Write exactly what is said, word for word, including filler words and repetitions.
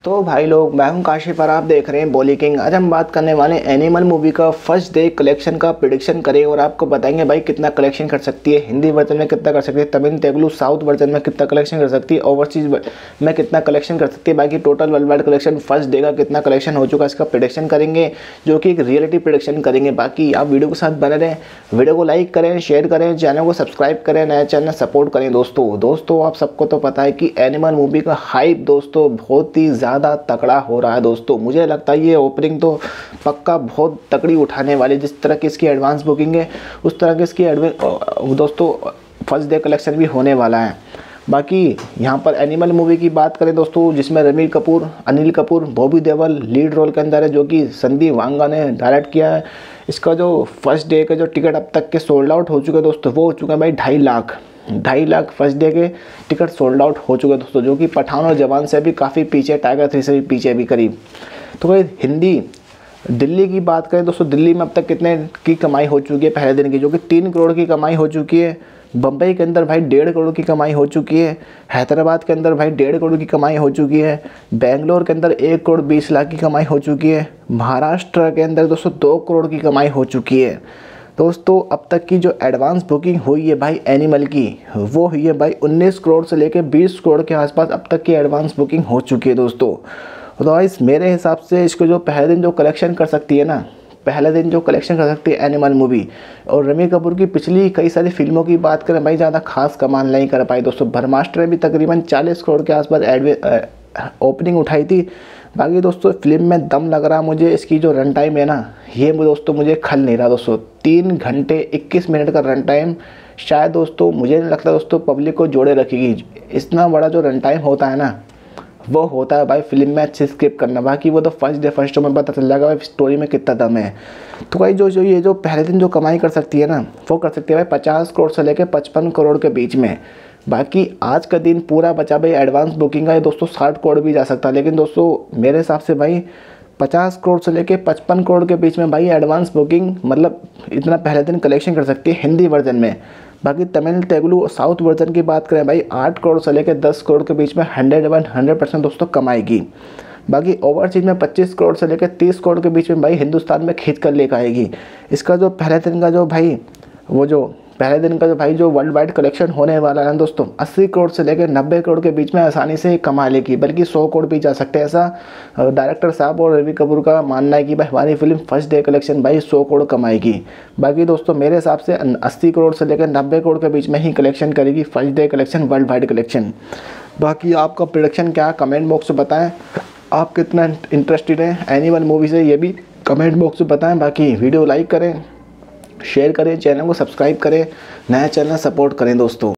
तो भाई लोग, मैं हूं काशिफ और आप देख रहे हैं बॉली किंग। आज हम बात करने वाले एनिमल मूवी का फर्स्ट डे कलेक्शन का प्रिडिक्शन करेंगे और आपको बताएंगे भाई कितना कलेक्शन कर सकती है, हिंदी वर्जन में कितना कर सकती है, तमिल तेलुगु साउथ वर्जन में कितना कलेक्शन कर सकती है, ओवरसीज में कितना कलेक्शन कर सकती है, बाकी total world wide collection first day का कितना कलेक्शन हो चुका है इसका प्रिडिक्शन करेंगे, जो कि एक रियलिटी प्रिडिक्शन करेंगे। बाकी आप वीडियो के साथ बने रहें, वीडियो को लाइक करें, शेयर करें, चैनल को सब्सक्राइब करें, नया चैनल सपोर्ट करें। दोस्तों दोस्तों आप सबको तो पता है कि एनिमल मूवी का हाइप दोस्तों बहुत ही ज़्यादा तगड़ा हो रहा है। दोस्तों मुझे लगता है ये ओपनिंग तो पक्का बहुत तगड़ी उठाने वाली, जिस तरह की इसकी एडवांस बुकिंग है उस तरह की इसकी दोस्तों फर्स्ट डे कलेक्शन भी होने वाला है। बाकी यहाँ पर एनिमल मूवी की बात करें दोस्तों, जिसमें रणबीर कपूर, अनिल कपूर, बॉबी देओल लीड रोल के अंदर है, जो कि संदीप वांगा ने डायरेक्ट किया है। इसका जो फर्स्ट डे का जो टिकट अब तक के सोल्ड आउट हो चुके हैं दोस्तों, वो हो चुका है भाई ढाई लाख ढाई लाख फर्स्ट डे के टिकट सोल्ड आउट हो चुके हैं दोस्तों, जो कि पठान और जवान से भी काफ़ी पीछे, टाइगर थ्री से भी पीछे भी करीब। तो भाई हिंदी दिल्ली की बात करें दोस्तों, दिल्ली में अब तक कितने की कमाई हो चुकी है पहले दिन की, जो कि तीन करोड़ की कमाई हो चुकी है। बम्बई के अंदर भाई डेढ़ करोड़ की कमाई हो चुकी है। हैदराबाद के अंदर भाई डेढ़ करोड़ की कमाई हो चुकी है। बेंगलोर के अंदर एक करोड़ बीस लाख की कमाई हो चुकी है। महाराष्ट्र के अंदर दोस्तों दो करोड़ की कमाई हो चुकी है। दोस्तों अब तक की जो एडवांस बुकिंग हुई है भाई एनिमल की, वो हुई है भाई उन्नीस करोड़ से लेकर बीस करोड़ के आसपास अब तक की एडवांस बुकिंग हो चुकी है दोस्तों। तो गाइस मेरे हिसाब से इसको जो पहले दिन जो कलेक्शन कर सकती है ना, पहले दिन जो कलेक्शन कर सकती है एनिमल मूवी, और रणबीर कपूर की पिछली कई सारी फिल्मों की बात करें भाई, ज़्यादा खास कमाल नहीं कर पाई दोस्तों। ब्रह्मास्त्र में भी तकरीबन चालीस करोड़ के आसपास एडवे ओपनिंग उठाई थी। बाकी दोस्तों फिल्म में दम लग रहा मुझे, इसकी जो रन टाइम है ना, ये दोस्तों मुझे खल नहीं रहा दोस्तों। तीन घंटे इक्कीस मिनट का रन टाइम शायद दोस्तों, मुझे नहीं लगता दोस्तों पब्लिक को जोड़े रखेगी। इतना बड़ा जो रन टाइम होता है ना, वो होता है भाई फिल्म में अच्छी स्क्रिप्ट करना। बाकी वो तो फर्स्ट डे फर्स्ट शो में पता चल जाएगा भाई स्टोरी में कितना दम है। तो भाई जो जो ये जो पहले दिन जो कमाई कर सकती है ना, वो कर सकती है भाई पचास करोड़ से लेकर पचपन करोड़ के बीच में। बाकी आज का दिन पूरा बचा भाई एडवांस बुकिंग का, ये दोस्तों साठ करोड़ भी जा सकता है। लेकिन दोस्तों मेरे हिसाब से भाई पचास करोड़ से लेके पचपन करोड़ के बीच में भाई एडवांस बुकिंग, मतलब इतना पहले दिन कलेक्शन कर सकती है हिंदी वर्जन में। बाकी तमिल तेलुगु और साउथ वर्जन की बात करें भाई, आठ करोड़ से लेकर दस करोड़ के बीच में हंड्रेड वन हंड्रेड परसेंट दोस्तों कमाएगी। बाकी ओवरसीज में पच्चीस करोड़ से लेकर तीस करोड़ के बीच में भाई हिंदुस्तान में खींच कर लेकर आएगी। इसका जो पहले दिन का जो भाई वो जो पहले दिन का जो भाई जो वर्ल्ड वाइड कलेक्शन होने वाला है दोस्तों, अस्सी करोड़ से लेकर नब्बे करोड़ के बीच में आसानी से कमा लेगी, बल्कि सौ करोड़ भी जा सकते हैं। ऐसा डायरेक्टर साहब और रणबीर कपूर का मानना है कि भाई हमारी फिल्म फर्स्ट डे कलेक्शन भाई सौ करोड़ कमाएगी। बाकी दोस्तों मेरे हिसाब से अस्सी करोड़ से लेकर नब्बे करोड़ के बीच में ही कलेक्शन करेगी first day collection, world wide collection. बाकी आपका प्रोडक्शन क्या है कमेंट बॉक्स में बताएं, आप कितना इंटरेस्टेड हैं एनिमल मूवी से, ये भी कमेंट बॉक्स में बताएं। बाकी वीडियो लाइक करें, शेयर करें, चैनल को सब्सक्राइब करें, नया चैनल सपोर्ट करें दोस्तों।